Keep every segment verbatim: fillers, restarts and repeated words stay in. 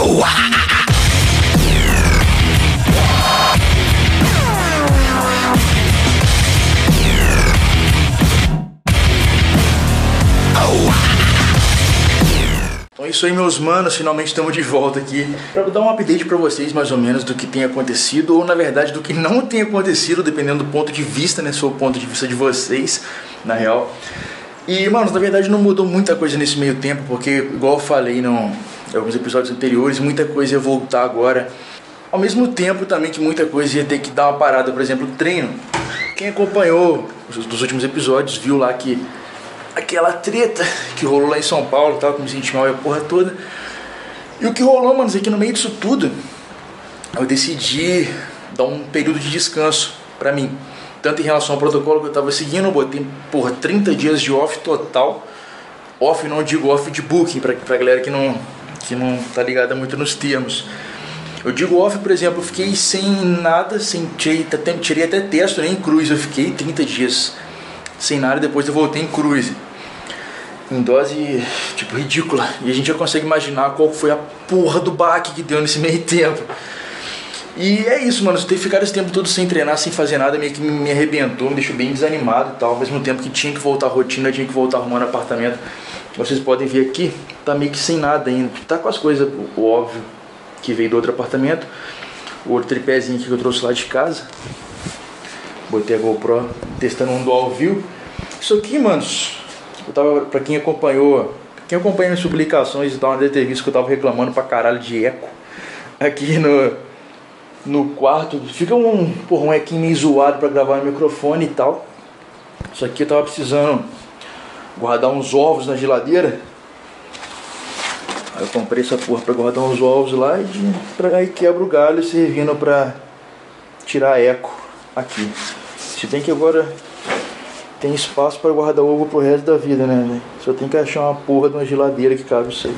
Então é isso aí, meus manos, finalmente estamos de volta aqui para dar um update para vocês mais ou menos do que tem acontecido, ou na verdade do que não tem acontecido, dependendo do ponto de vista, né, se for o ponto de vista de vocês, na real. E, mano, na verdade não mudou muita coisa nesse meio tempo, porque, igual eu falei no, em alguns episódios anteriores, muita coisa ia voltar agora. Ao mesmo tempo também que muita coisa ia ter que dar uma parada, por exemplo, o treino. Quem acompanhou os dos últimos episódios viu lá que aquela treta que rolou lá em São Paulo, tava com me sentindo mal e a porra toda. E o que rolou, mano, é que no meio disso tudo eu decidi dar um período de descanso pra mim. Tanto em relação ao protocolo que eu tava seguindo, eu botei, porra, trinta dias de off total. Off, não digo off de booking, pra, pra galera que não, que não tá ligada muito nos termos. Eu digo off, por exemplo, eu fiquei sem nada, sem, tirei, tirei até teste, nem em cruise, eu fiquei trinta dias sem nada, depois eu voltei em cruise. Em dose, tipo, ridícula. E a gente já consegue imaginar qual foi a porra do baque que deu nesse meio tempo. E é isso, mano, ter ficado esse tempo todo sem treinar, sem fazer nada, meio que me arrebentou, me deixou bem desanimado e tal. Ao mesmo tempo que tinha que voltar à rotina, tinha que voltar arrumando apartamento. Vocês podem ver aqui, tá meio que sem nada ainda. Tá com as coisas, o óbvio, que veio do outro apartamento. O outro tripézinho aqui que eu trouxe lá de casa. Botei a GoPro testando um dual view. Isso aqui, manos, eu tava, pra quem acompanhou, quem acompanha minhas publicações e tal, deve ter visto que eu tava reclamando pra caralho de eco aqui no, no quarto. Fica um, porra, um equinho meio zoado pra gravar no microfone e tal. Isso aqui eu tava precisando guardar uns ovos na geladeira. Aí eu comprei essa porra pra guardar uns ovos lá e de, pra, aí quebra o galho servindo pra tirar eco aqui. Se bem que agora tem espaço para guardar ovo pro resto da vida, né, véio? Só tem que achar uma porra de uma geladeira que cabe isso aí.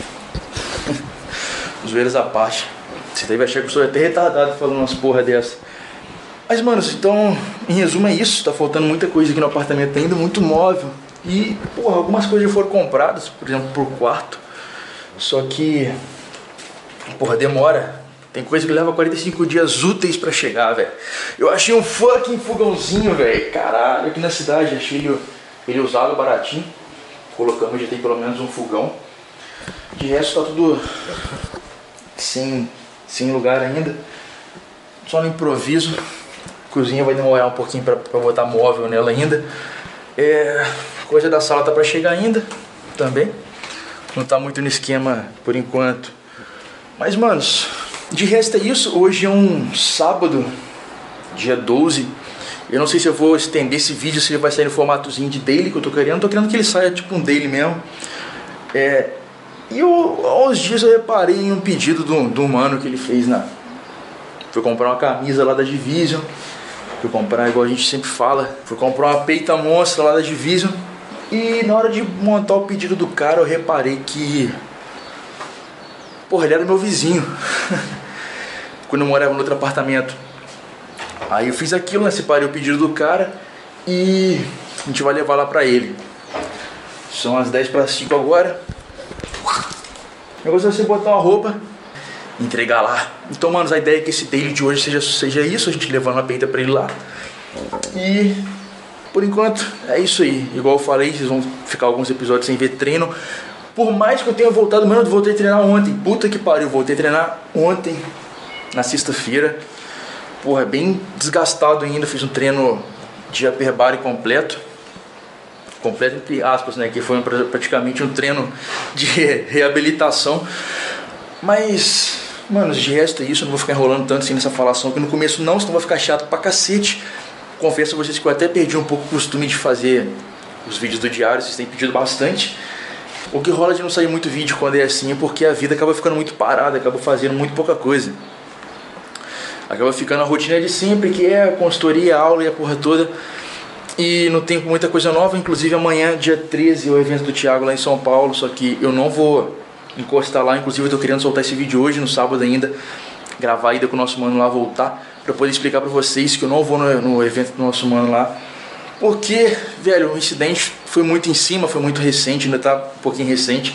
Os velhos à parte. Você deve achar que eu sou até retardado falando umas porra dessa. Mas, manos, então, em resumo é isso. Tá faltando muita coisa aqui no apartamento ainda, muito móvel. E, porra, algumas coisas já foram compradas, por exemplo, por quarto. Só que, porra, demora. Tem coisa que leva quarenta e cinco dias úteis pra chegar, velho. Eu achei um fucking fogãozinho, velho. Caralho, aqui na cidade. Achei ele, ele usado, baratinho. Colocamos, já tem pelo menos um fogão. De resto tá tudo sem, sem lugar ainda. Só no improviso. A cozinha vai demorar um pouquinho pra, pra botar móvel nela ainda. É, coisa da sala tá pra chegar ainda também. Não tá muito no esquema por enquanto. Mas, manos, de resto é isso. Hoje é um sábado, dia doze. Eu não sei se eu vou estender esse vídeo, se ele vai sair no formatozinho de daily que eu tô querendo. Eu tô querendo que ele saia tipo um daily mesmo. É, e eu, há uns dias eu reparei em um pedido do, do mano que ele fez na... Foi comprar uma camisa lá da Division. Fui comprar, igual a gente sempre fala, fui comprar uma peita monstra lá da Division. E na hora de montar o pedido do cara, eu reparei que... Porra, ele era meu vizinho. Quando eu morava no outro apartamento. Aí eu fiz aquilo, né? Separei o pedido do cara e a gente vai levar lá pra ele. São as dez para cinco agora. O negócio é você botar uma roupa e entregar lá. Então, mano, a ideia é que esse daily de hoje seja, seja isso. A gente levando a peita pra ele lá. E por enquanto é isso aí. Igual eu falei, vocês vão ficar alguns episódios sem ver treino. Por mais que eu tenha voltado, mano, eu voltei a treinar ontem. Puta que pariu, eu voltei a treinar ontem, na sexta-feira. Porra, bem desgastado ainda. Fiz um treino de upper body completo. Completo entre aspas, né? Que foi praticamente um treino de reabilitação. Mas, mano, de resto é isso. Eu não vou ficar enrolando tanto assim nessa falação, que no começo não, senão vai ficar chato pra cacete. Confesso a vocês que eu até perdi um pouco o costume de fazer os vídeos do diário. Vocês têm pedido bastante. O que rola de não sair muito vídeo quando é assim é porque a vida acaba ficando muito parada, acaba fazendo muito pouca coisa. Acaba ficando a rotina de sempre, que é a consultoria, a aula e a porra toda. E não tem muita coisa nova. Inclusive amanhã, dia treze, é o evento do Thiago lá em São Paulo. Só que eu não vou encostar lá. Inclusive eu tô querendo soltar esse vídeo hoje, no sábado ainda. Gravar a ida com o nosso mano lá, voltar, pra poder explicar pra vocês que eu não vou no, no evento do nosso mano lá. Porque, velho, o incidente foi muito em cima, foi muito recente, ainda tá um pouquinho recente.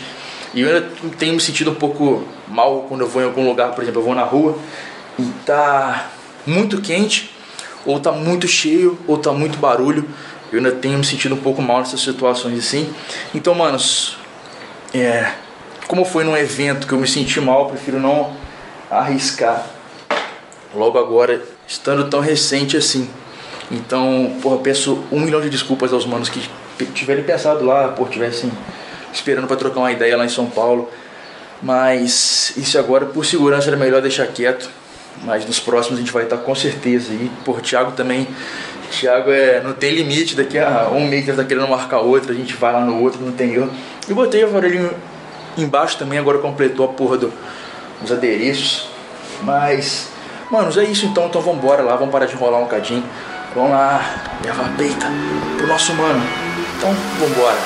E eu ainda tenho me sentido um pouco mal quando eu vou em algum lugar, por exemplo, eu vou na rua e tá muito quente, ou tá muito cheio, ou tá muito barulho. Eu ainda tenho me sentido um pouco mal nessas situações assim. Então, manos, é, como foi num evento que eu me senti mal, eu prefiro não arriscar logo agora, estando tão recente assim. Então, porra, peço um milhão de desculpas aos manos que tiverem pensado lá, por tivessem esperando pra trocar uma ideia lá em São Paulo. Mas isso agora, por segurança, era melhor deixar quieto. Mas nos próximos a gente vai estar com certeza. E, por Thiago também, Thiago é, não tem limite, daqui a um mês ele tá querendo marcar outro, a gente vai lá no outro, não tem erro. E botei o varelinho embaixo também, agora completou a porra do, dos adereços. Mas, manos, é isso então, então vambora lá, vamos parar de enrolar um cadinho. Vamos lá, levar a peita pro nosso mano. Então, vambora.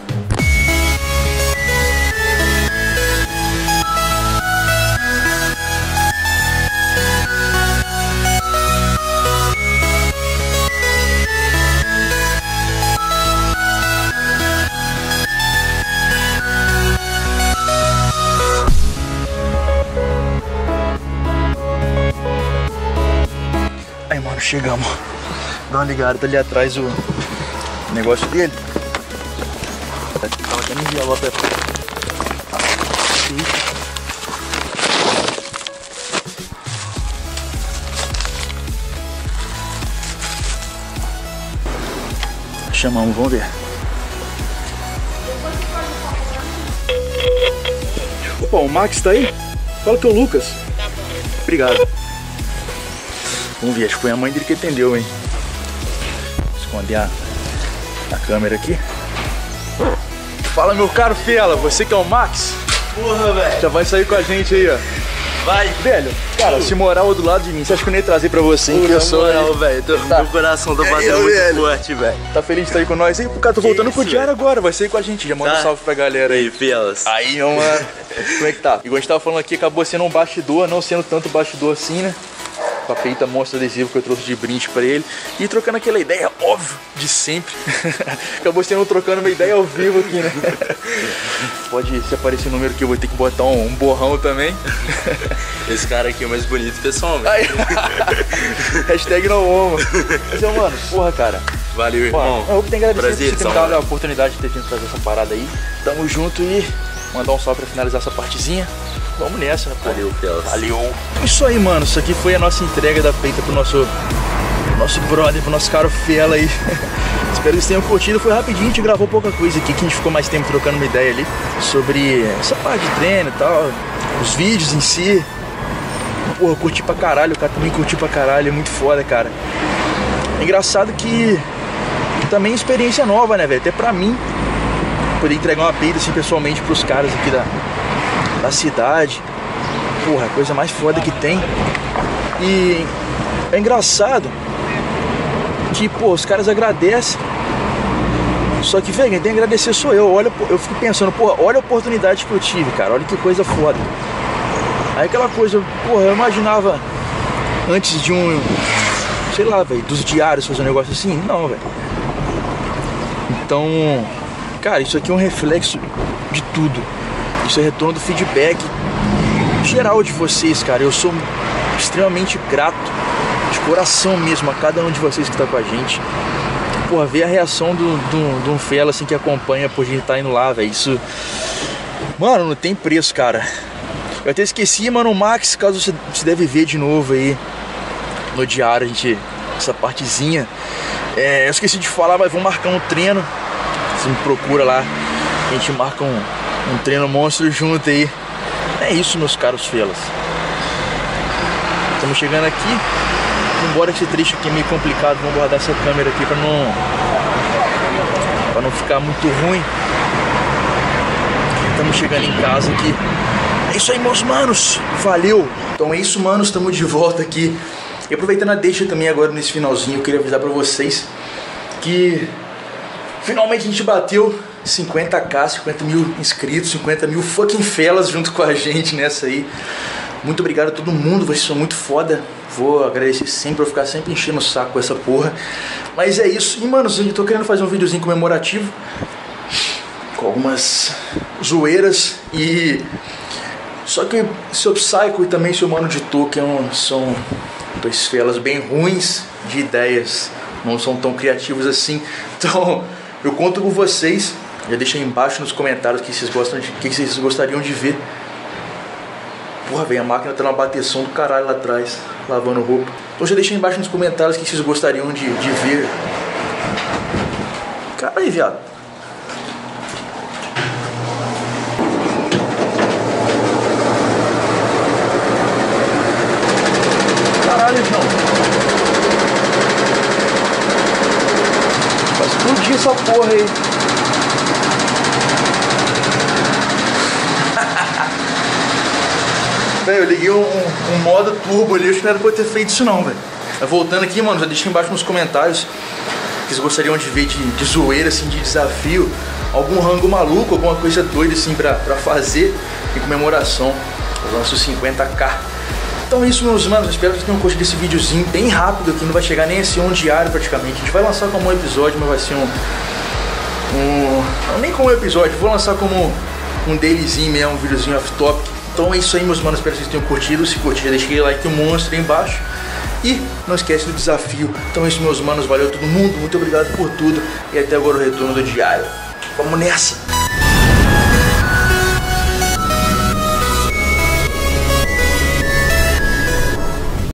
Aí, mano, chegamos. Dá uma ligada, tá ali atrás o negócio dele. Tava até no envelope. Chamamos, vamos ver. Opa, o Max tá aí? Fala que é o Lucas. Obrigado. Vamos ver, acho que foi a mãe dele que atendeu, hein? Esconder a, a câmera aqui. Fala, meu caro Fela, você que é o Max? Porra, velho. Já vai sair com a gente aí, ó. Vai. Velho, cara, se morar do lado de mim, você acha que eu nem ia trazer pra você, hein? Pô, Que eu sou, moral, velho. Tá. Meu coração tá batendo É, muito velho. forte, velho. Tá feliz de estar aí com nós aí? Cara, tô Que voltando isso, pro diário velho? agora, vai sair com a gente. Já manda Tá. um salve pra galera aí. Aí, Felas. Aí, meu mano, como é que tá? Igual a gente tava falando aqui, acabou sendo um bastidor, não sendo tanto bastidor assim, né? Com a peita monstro adesivo que eu trouxe de brinde pra ele. E trocando aquela ideia, óbvio, de sempre. Acabou sendo trocando uma ideia ao vivo aqui, né? Pode, se aparecer o número que eu vou ter que botar um, um borrão também. Esse cara aqui é o mais bonito pessoalmente. Aí. Hashtag não homo. Mas, eu, mano, porra, cara. Valeu, irmão. Eu tenho que agradecer Prazer, por você ter me são, dado a velho. oportunidade de ter vindo fazer essa parada aí. Tamo junto e mandar um salve pra finalizar essa partezinha. Vamos nessa, né, pô? Valeu, Felas. Valeu. Isso aí, mano. Isso aqui foi a nossa entrega da peita pro nosso, nosso brother, pro nosso caro Fela aí. Espero que vocês tenham curtido. Foi rapidinho, a gente gravou pouca coisa aqui, que a gente ficou mais tempo trocando uma ideia ali sobre essa parte de treino e tal, os vídeos em si. Porra, eu curti pra caralho, o cara também curtiu pra caralho, é muito foda, cara. É engraçado que também é experiência nova, né, velho? Até pra mim, poder entregar uma peita assim pessoalmente pros caras aqui da, da cidade. Porra, a coisa mais foda que tem. E é engraçado que, pô, os caras agradecem. Só que, velho, quem tem que agradecer sou eu. Olha, eu fico pensando, porra, olha a oportunidade que eu tive, cara. Olha que coisa foda. Aí aquela coisa, porra, eu imaginava antes de um, sei lá, velho, dos diários fazer um negócio assim. Não, velho. Então, cara, isso aqui é um reflexo de tudo. Isso é retorno do feedback geral de vocês, cara. Eu sou extremamente grato, de coração mesmo, a cada um de vocês que tá com a gente. Porra, ver a reação do, do, do um Fela assim que acompanha por gente tá indo lá, velho. Isso, mano, não tem preço, cara. Eu até esqueci, mano, o Max, caso você, você deve ver de novo aí no diário, a gente, essa partezinha. É, eu esqueci de falar, mas vamos marcar um treino. Você me procura lá, a gente marca um, um treino monstro junto aí. É isso, meus caros Felas. Estamos chegando aqui. Embora esse trecho aqui é meio complicado, vamos guardar essa câmera aqui pra não pra não ficar muito ruim. Estamos chegando em casa aqui. É isso aí, meus manos. Valeu. Então é isso, manos. Estamos de volta aqui. E aproveitando a deixa também agora nesse finalzinho, eu queria avisar pra vocês que finalmente a gente bateu cinquenta k, cinquenta mil inscritos, cinquenta mil fucking Felas junto com a gente nessa aí. Muito obrigado a todo mundo, vocês são muito foda. Vou agradecer sempre, vou ficar sempre enchendo o saco com essa porra. Mas é isso. E, mano, eu tô querendo fazer um videozinho comemorativo. com algumas zoeiras e... Só que seu Psycho e também seu Mano de Token são dois felas bem ruins de ideias, não são tão criativos assim. Então eu conto com vocês, já deixa aí embaixo nos comentários o que vocês gostam de, que vocês gostariam de ver. Porra, velho, a máquina tá numa bateção do caralho lá atrás, lavando roupa. Então já deixa aí embaixo nos comentários o que vocês gostariam de, de ver. Caralho, viado. Caralho, João. Vai explodir essa porra aí. Velho, eu liguei um, um modo turbo ali, acho que não era pra eu ter feito isso não, velho. Voltando aqui, mano, já deixa embaixo nos comentários o que vocês gostariam de ver de, de zoeira, assim, de desafio. Algum rango maluco, alguma coisa doida, assim, pra, pra fazer em comemoração aos nossos cinquenta k. Então é isso, meus manos, espero que vocês tenham curtido esse videozinho bem rápido aqui, não vai chegar nem a ser um diário praticamente. A gente vai lançar como um episódio, mas vai ser um... um não, nem como um episódio, vou lançar como um dailyzinho mesmo, um videozinho off-topic. Então é isso aí, meus manos, espero que vocês tenham curtido. Se curtir, deixa aquele like monstro aí embaixo. E não esquece do desafio. Então é isso, meus manos, valeu todo mundo, muito obrigado por tudo. E até agora o retorno do diário. Vamos nessa!